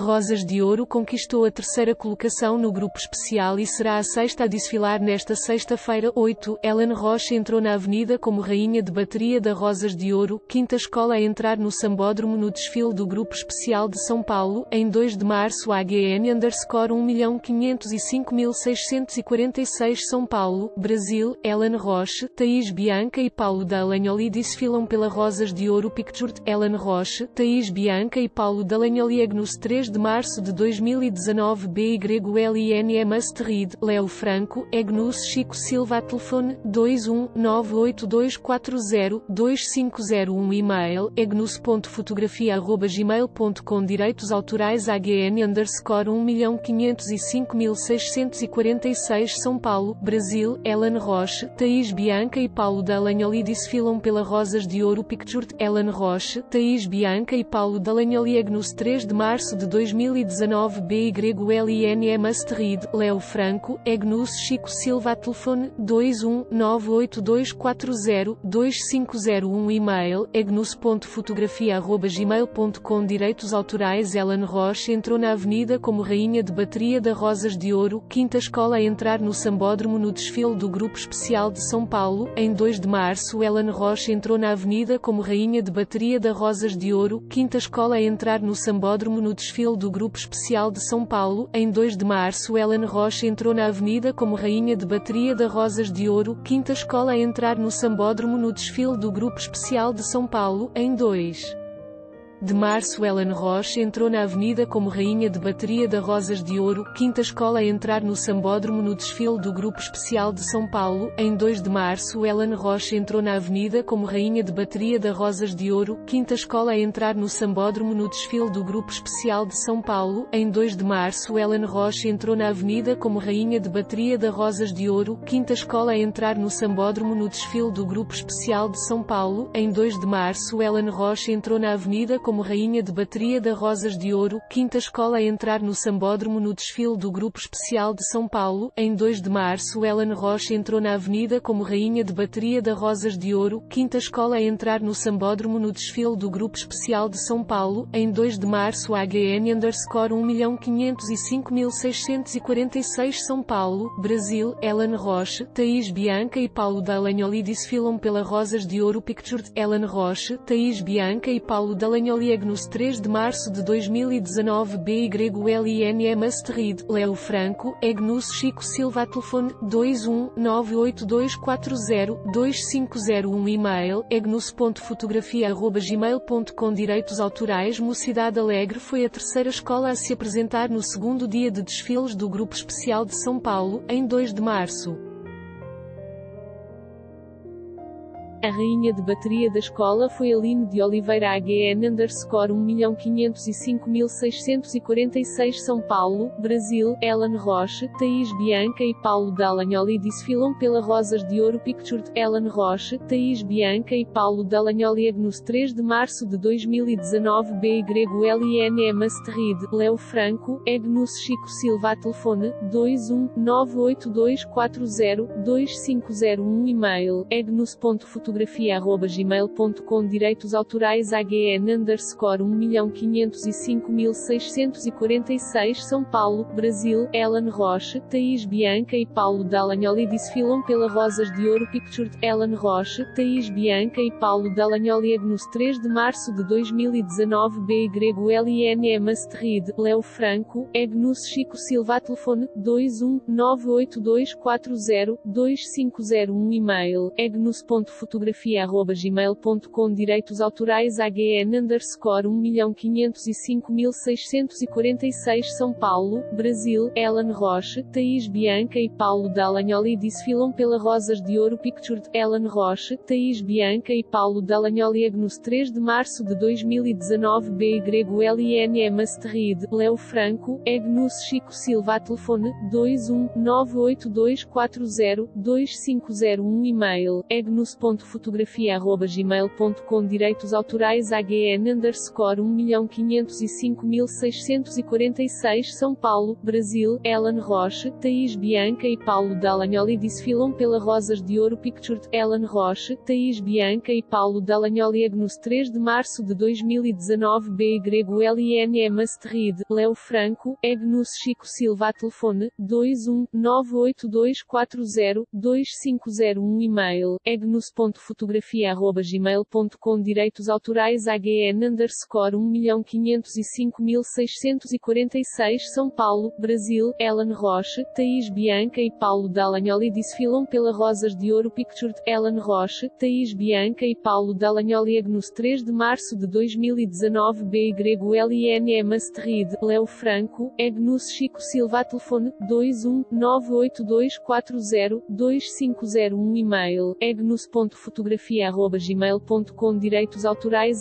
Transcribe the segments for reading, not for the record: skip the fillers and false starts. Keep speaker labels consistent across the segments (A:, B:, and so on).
A: Rosas de Ouro conquistou a terceira colocação no grupo especial e será a sexta a desfilar nesta sexta-feira. 8. Ellen Roche entrou na avenida como rainha de bateria da Rosas de Ouro, quinta escola a entrar no Sambódromo no desfile do grupo especial de São Paulo, em 2 de março. AGN_1.005.646 São Paulo, Brasil. Ellen Roche, Thaís Bianca e Paulo Dalagnoli desfilam pela Rosas de Ouro Pictured. Ellen Roche, Thaís Bianca e Paulo Dalagnoli Agnus 3 de março de 2019. BYLINE Must Read. Léo Franco, Agnus Chico Silva. Telefone 21982402501. E-mail agnus.fotografia@gmail.com. Direitos autorais AGN_1.505.646 São Paulo, Brasil. Ellen Roche, Thaís Bianca e Paulo Dalagnoli desfilam pela Rosas de Ouro Pictured. Ellen Roche, Thaís Bianca e Paulo Dalagnoli Agnus 3 de março de 2019. BYLINE Must Read. Léo Franco, Agnus Chico Silva. Telefone 21982402501. E-mail agnus.fotografia@gmail.com. Direitos autorais Ellen Roche entrou na avenida como rainha de bateria da Rosas de Ouro, quinta escola a entrar no Sambódromo no desfile do grupo especial de São Paulo, em 2 de março. Ellen Roche entrou na avenida como rainha de bateria da Rosas de Ouro, quinta escola a entrar no Sambódromo no desfile do grupo especial de São Paulo, em 2 de março. Ellen Roche entrou na avenida como rainha de bateria da Rosas de Ouro, quinta escola a entrar no Sambódromo no desfile do grupo especial de São Paulo, em 2 de março. Ellen Roche entrou na avenida como rainha de bateria da Rosas de Ouro, quinta escola a entrar no Sambódromo no desfile do grupo especial de São Paulo, em 2 de março. Ellen Roche entrou na avenida como rainha de bateria da Rosas de Ouro, quinta escola a entrar no Sambódromo no desfile do grupo especial de São Paulo, em 2 de março. Ellen Roche entrou na avenida como rainha de bateria da Rosas de Ouro, quinta escola a entrar no Sambódromo no desfile do grupo especial de São Paulo, em 2 de março. Ellen Roche entrou na avenida como rainha de bateria da Rosas de Ouro, quinta escola a entrar no Sambódromo no desfile do grupo especial de São Paulo, em 2 de março. Ellen Roche entrou na avenida como rainha de bateria da Rosas de Ouro, quinta escola a entrar no Sambódromo no desfile do grupo especial de São Paulo, em 2 de março. AGN_1.505.646 São Paulo, Brasil. Ellen Roche, Thaís Bianca e Paulo Dalagnoli desfilam pela Rosas de Ouro Pictured. Ellen Roche, Thaís Bianca e Paulo Dalagnoli Agnus 3 de março de 2019. BYLINE Must Read. Léo Franco, Agnus Chico Silva. Telefone 21982402501. E-mail agnus.fotografia@gmail.com. Direitos autorais Mocidade Alegre foi a terceira escola a se apresentar no segundo dia de desfiles do grupo especial de São Paulo, em 2 de março. A rainha de bateria da escola foi Aline de Oliveira. AGN_1.505.646 São Paulo, Brasil. Ellen Roche, Thaís Bianca e Paulo Dalagnoli desfilam pela Rosas de Ouro Pictured. Ellen Roche, Thaís Bianca e Paulo Dalagnoli Agnus 3 de março de 2019. BYLINE Must Read. Léo Franco, Agnus Chico Silva. Telefone 21982402501. E-mail agnus.fotografia@gmail.com. Direitos autorais AGN_1.505.646 São Paulo, Brasil. Ellen Roche, Thaís Bianca e Paulo Dalagnoli desfilam pela Rosas de Ouro Pictured. Ellen Roche, Thaís Bianca e Paulo Dalagnoli Agnus 3 de março de 2019. BYLINE Must Read. Léo Franco, Agnus Chico Silva. Telefone 21982402501. E-mail agnus.fotografia@gmail.com. Direitos autorais AGN_1.505.646 São Paulo, Brasil. Ellen Roche, Thaís Bianca e Paulo Dalagnoli desfilam pela Rosas de Ouro Pictured. Ellen Roche, Thaís Bianca e Paulo Dalagnoli Agnus 3 de março de 2019. BYLINE Must Read. Léo Franco, Agnus Chico Silva. Telefone 21982402501. E-mail agnus.fotografia@gmail.com. agn.fotografia@gmail.com. Direitos autorais AGN_1.505.646 São Paulo, Brasil. Ellen Roche, Thaís Bianca e Paulo Dalagnoli desfilam pela Rosas de Ouro Picture. Ellen Roche, Thaís Bianca e Paulo Dalagnoli Agnus 3 de março de 2019 BYLIN Masterread, Léo Franco, Agnus Chico Silva. Telefone, 21-98240-2501. E-mail, agnus.fotografia@gmail.com. Direitos autorais AGN_1.505.646 São Paulo, Brasil. Ellen Roche, Thaís Bianca e Paulo Dalagnoli desfilam pela Rosas de Ouro Picture. Ellen Roche, Thaís Bianca e Paulo Dalagnoli Agnus 3 de março de 2019 BYLIN Masterread, Léo Franco, Agnus Chico Silva. Telefone, 21-98240-2501. E-mail, agnus.fotografia@gmail.com. Direitos autorais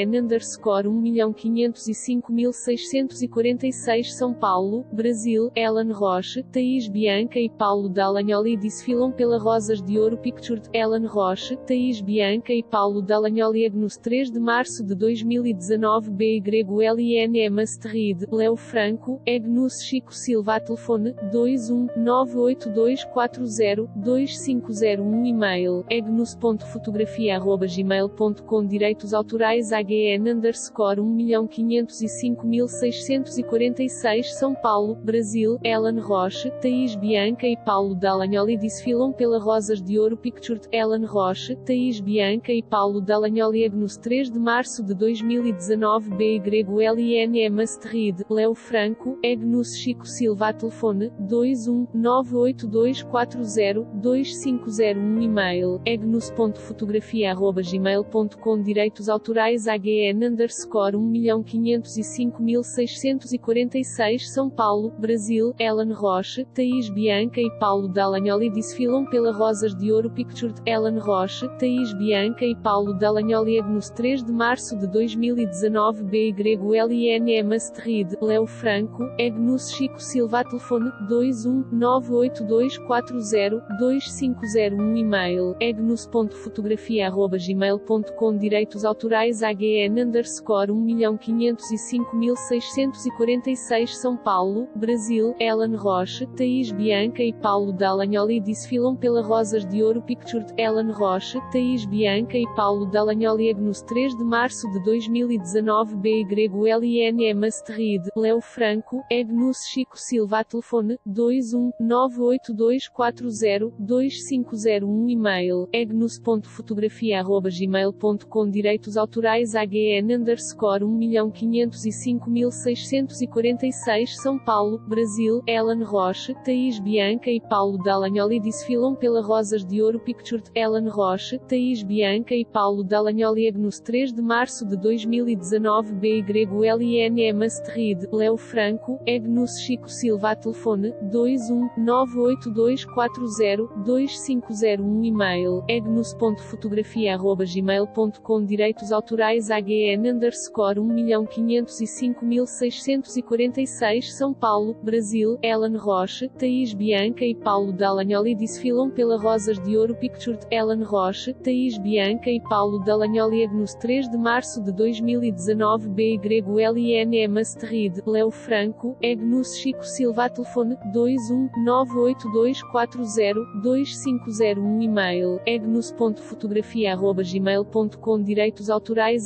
A: AGN_1.505.646 São Paulo, Brasil. Ellen Roche, Thaís Bianca e Paulo Dalagnoli desfilam pela Rosas de Ouro Picture. Ellen Roche, Thaís Bianca e Paulo Dalagnoli Agnus 3 de março de 2019 BYLIN Masterread, Léo Franco, Agnus Chico Silva. Telefone, 21-98240-2501. E-mail, agnus.fotografia@gmail.com. Direitos autorais AGN_1.505.646 São Paulo, Brasil. Ellen Roche, Thaís Bianca e Paulo Dalagnoli desfilam pela Rosas de Ouro Picture. Ellen Roche, Thaís Bianca e Paulo Dalagnoli Agnus 3 de março de 2019 BYLIN Masterread, Léo Franco, Agnus Chico Silva. Telefone, 21-98240-2501. E-mail, agnus.fotografia@gmail.com. Direitos autorais AGN_1.505.646 São Paulo, Brasil. Ellen Roche, Thaís Bianca e Paulo Dalagnoli desfilam pela Rosas de Ouro Picture. Ellen Roche, Thaís Bianca e Paulo Dalagnoli Agnus 3 de março de 2019 BYLIN Masterread, Léo Franco, Agnus Chico Silva. Telefone, 21-98240-2501. E-mail, agnus.fotografia@gmail.com. Direitos autorais AGN_1.505.646 São Paulo, Brasil. Ellen Roche, Thaís Bianca e Paulo Dalagnoli desfilam pela Rosas de Ouro Picture. Ellen Roche, Thaís Bianca e Paulo Dalagnoli Agnus 3 de março de 2019 BYLIN Masterread, Léo Franco, Agnus Chico Silva. Telefone, 21-98240-2501. E-mail, agnus.fotografia@gmail.com. Direitos autorais AGN_1.505.646 São Paulo, Brasil. Ellen Roche, Thaís Bianca e Paulo Dalagnoli desfilam pela Rosas de Ouro Picture. Ellen Roche, Thaís Bianca e Paulo Dalagnoli Agnus 3 de março de 2019 BYLIN Masterread, Léo Franco, Agnus Chico Silva. Telefone, 21-98240-2501. E-mail, agnus.fotografia@gmail.com. Direitos autorais AGN_1.505.646 São Paulo, Brasil. Ellen Roche, Thaís Bianca e Paulo Dalagnoli desfilam pela Rosas de Ouro Picture. Ellen Roche, Thaís Bianca e Paulo Dalagnoli Agnus 3 de março de 2019 BYLIN Masterread, Léo Franco, Agnus Chico Silva. Telefone, 21-98240-2501. E-mail, agnus.fotografia@gmail.com. Direitos autorais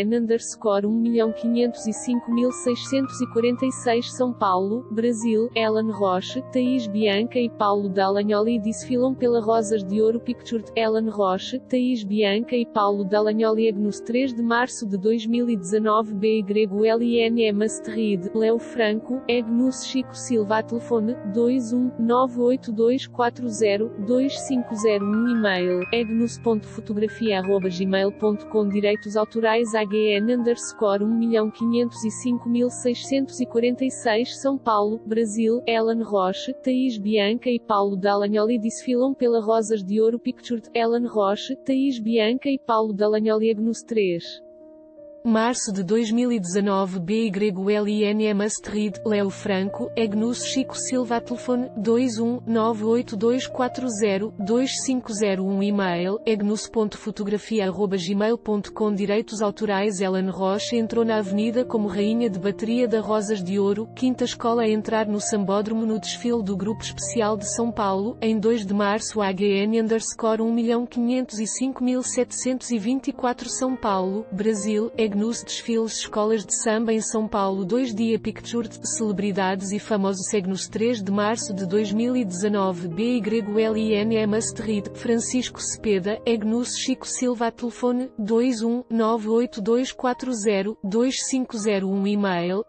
A: AGN_1.505.646 São Paulo, Brasil. Ellen Roche, Thaís Bianca e Paulo Dalagnoli desfilam pela Rosas de Ouro Picture. Ellen Roche, Thaís Bianca e Paulo Dalagnoli Agnus 3 de março de 2019 BYLIN Masterread, Léo Franco, Agnus Chico Silva. Telefone, 21-98240-2501. E-mail, agnus.fotografia@gmail.com. Direitos autorais AGN_1.505.646 São Paulo, Brasil. Ellen Roche, Thaís Bianca e Paulo Dalagnoli desfilam pela Rosas de Ouro Picture. Ellen Roche, Thaís Bianca e Paulo Dalagnoli Agnus 3 Março de 2019. BYLIN Must Read, Léo Franco, Egnus Chico Silva. Telefone 21982402501. E-mail egnus.fotografia@gmail.com. Direitos autorais. Ellen Roche entrou na Avenida como rainha de bateria da Rosas de Ouro, quinta escola a entrar no Sambódromo no desfile do Grupo Especial de São Paulo, em 2 de março. AGN_1.505.724 São Paulo, Brasil. Egnus Desfiles Escolas de Samba em São Paulo. 2 Picture de Celebridades e Famosos. Egnus 3 de março de 2019. BYLIN Must Read, Francisco Cepeda, Egnus Chico Silva. Telefone 21982402501. E-mail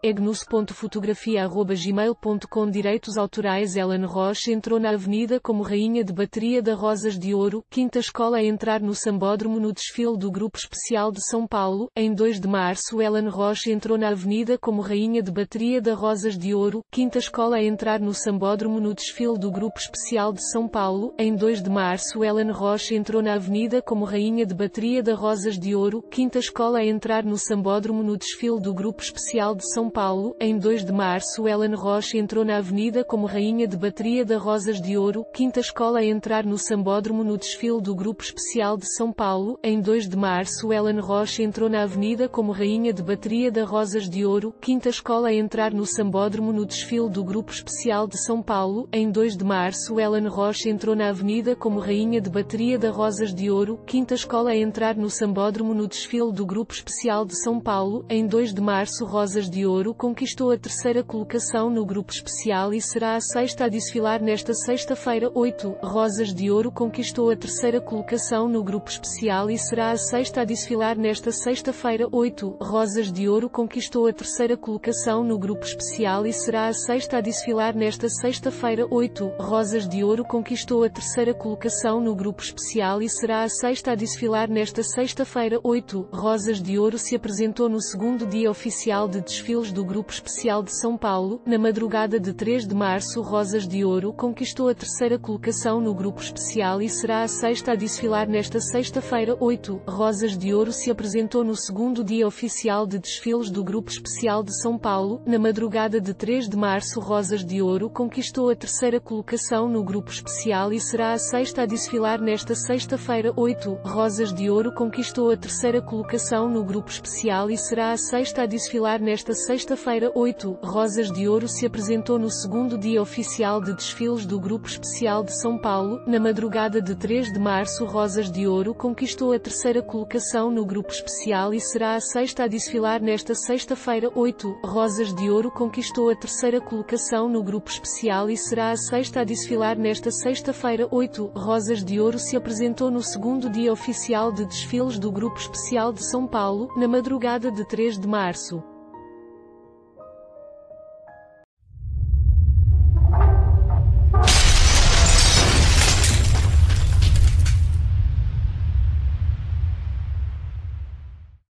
A: egnus.fotografia@gmail.com. Direitos autorais. Ellen Roche entrou na Avenida como rainha de bateria da Rosas de Ouro, quinta escola a entrar no Sambódromo no desfile do Grupo Especial de São Paulo, em 2 de março. Ellen Roche entrou na Avenida como rainha de bateria da Rosas de Ouro, quinta escola a entrar no Sambódromo no desfile do Grupo Especial de São Paulo, em 2 de março. Ellen Roche entrou na Avenida como rainha de bateria da Rosas de Ouro, quinta escola a entrar no Sambódromo no desfile do Grupo Especial de São Paulo, em 2 de março. Ellen Roche entrou na Avenida como rainha de bateria da Rosas de Ouro, quinta escola a entrar no Sambódromo no desfile do Grupo Especial de São Paulo, em 2 de março. Ellen Roche entrou na Avenida como rainha de bateria da Rosas de Ouro, quinta escola a entrar no Sambódromo no desfile do Grupo Especial de São Paulo, em 2 de março. Ellen Roche entrou na Avenida como rainha de bateria da Rosas de Ouro, quinta escola a entrar no Sambódromo no desfile do Grupo Especial de São Paulo, em 2 de março. Rosas de Ouro conquistou a terceira colocação no Grupo Especial e será a sexta a desfilar nesta sexta-feira. 8. Rosas de Ouro conquistou a terceira colocação no Grupo Especial e será a sexta a desfilar nesta sexta-feira. 8. Rosas de Ouro conquistou a terceira colocação no Grupo Especial e será a sexta a desfilar nesta sexta-feira. 8. Rosas de Ouro conquistou a terceira colocação no Grupo Especial e será a sexta a desfilar nesta sexta-feira. 8. Rosas de Ouro se apresentou no segundo dia oficial de desfiles do Grupo Especial de São Paulo, na madrugada de 3 de março. Rosas de Ouro conquistou a terceira colocação no Grupo Especial e será a sexta a desfilar nesta sexta-feira. 8. Rosas de Ouro se apresentou no segundo dia oficial de desfiles do Grupo Especial de São Paulo, na madrugada de 3 de março. Rosas de Ouro conquistou a terceira colocação no Grupo Especial e será a sexta a desfilar nesta sexta-feira. 8. Rosas de Ouro conquistou a terceira colocação no Grupo Especial e será a sexta a desfilar nesta sexta-feira. 8. Rosas de Ouro se apresentou no segundo dia oficial de desfiles do Grupo Especial de São Paulo, na madrugada de 3 de março. Rosas de Ouro conquistou a terceira colocação no Grupo Especial e será a sexta a desfilar nesta sexta-feira. 8. Rosas de Ouro conquistou a terceira colocação no Grupo Especial e será a sexta a desfilar nesta sexta-feira. 8. Rosas de Ouro se apresentou no segundo dia oficial de desfiles do Grupo Especial de São Paulo, na madrugada de 3 de março.